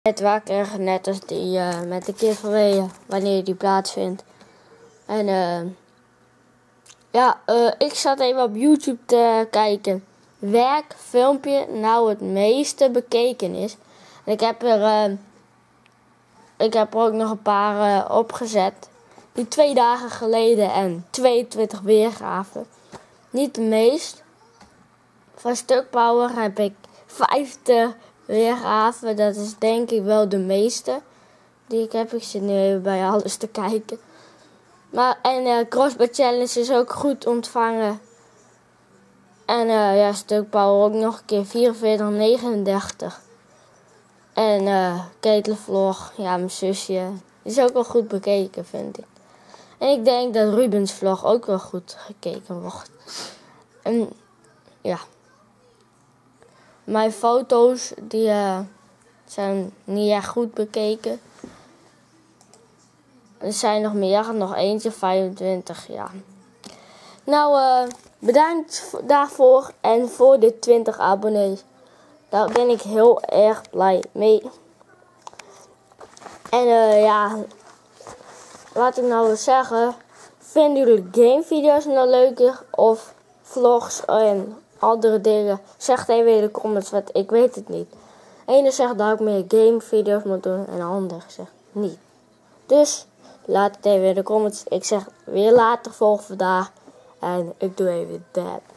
Net wakker, net als die met de giveaway, wanneer die plaatsvindt. En ik zat even op YouTube te kijken welk filmpje nou het meeste bekeken is. En ik heb er ook nog een paar opgezet. Die 2 dagen geleden en 22 weergaven. Niet de meest. Van Stukpower heb ik 50 weergaven. Dat is denk ik wel de meeste die ik heb. Ik zit nu even bij alles te kijken. Crossbar Challenge is ook goed ontvangen. En Stukpower ook nog een keer 44,39. En Ketelenvlog, ja, mijn zusje, is ook wel goed bekeken, vind ik. En ik denk dat Rubens vlog ook wel goed gekeken wordt. En ja, mijn foto's die zijn niet echt goed bekeken. Er zijn nog meer, nog eentje, 25, ja. Nou, bedankt daarvoor en voor de 20 abonnees. Daar ben ik heel erg blij mee. En laat ik nou zeggen, vinden jullie gamevideo's nou leuker of vlogs en andere dingen? Zeg het even in de comments, want ik weet het niet. De ene zegt dat ik meer gamevideo's moet doen en de andere zegt niet. Dus laat het even in de comments. Ik zeg weer later volgende vandaag en ik doe even dat.